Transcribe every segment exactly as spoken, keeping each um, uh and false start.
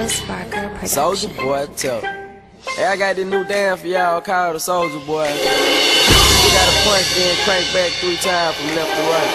Travis Barker Production. Soulja Boy, tell. Hey, I got this new dance for y'all called the Soulja Boy. You gotta punch, then crank back three times from left to right.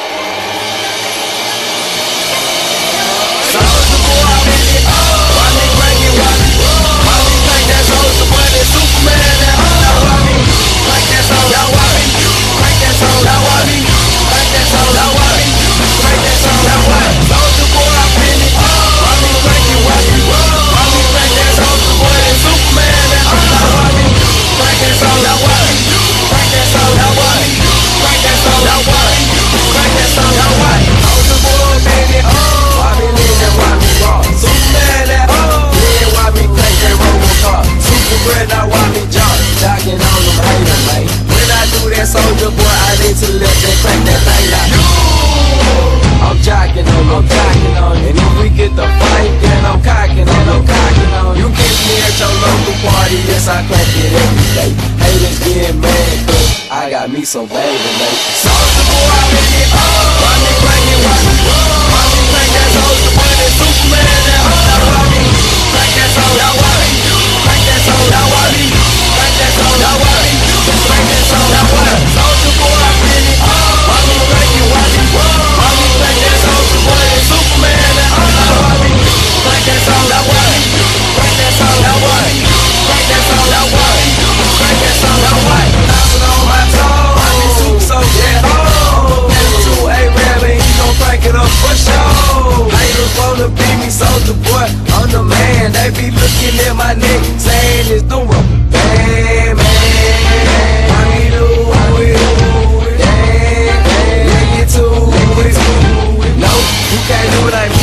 Soulja Boy, I'm in it. Why me crank it? Why me? Why me crank that Soulja Boy? That Superman, that hoe. Now why me crank that Soulja? Now why me crank that Soulja? Now why me crank that Soulja? Now why me crank that Soulja? Now what? Soulja Boy, I'm in it. Why me crank it? Why me? Why me crank that Soulja Boy? That Superman, that hoe. Now why me crank that Soulja? Now why me crank that Soulja? Now why me crank that Soulja? Now why me crank that Soulja? Now what? Soulja Boy, I'm in it. Why me living? Why me raw? Superman, that hoe. Yeah, why me crank that robo car? Superman, now why me jump? Jocking on them haters, man. When I do that Soulja Boy, I need to lift and crank that thing out. I'm jocking on, I'm jocking on. And if we get the fight, then I'm cocking on, I'm cocking on. You catch me at your local party, yes, I crank it every day. Haters getting mad, cause I got me some baby, mate. Soulja Boy, I'm in it. Why me crank it? Why me? Why me crank that Soulja Boy? That Superman, that hoe. Now why me crank that Soulja? Now why me crank that Soulja? Now why me crank that Soulja? Now why me crank that Soulja? Now what? Soulja Boy, I'm in it. Why me crank it? Why me? Why me crank that Soulja Boy? That Superman, that hoe. Now why me crank that Soulja? Now why me crank that Soulja? Now why me crank that Soulja? Now why me crank that Soulja? Now what? Bouncing on my toes. I be super soaked, yeah. Oh, two A-Rab and he gon' crank it up for sure. Haters wanna be me, Soulja Boy, I'm the man. They be looking at my neck, saying it's the rubber band, man. I need to do it, damn, damn. Let it to it, no, you can't do it like